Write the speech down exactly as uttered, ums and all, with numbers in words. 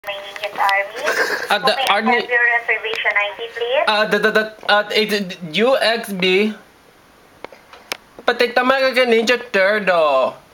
My name is Army. Uh, the May I Army. have your reservation I D, please? Uh, the, the, the, uh, it's U X B. Patay tama ka ka Ninja Turtle.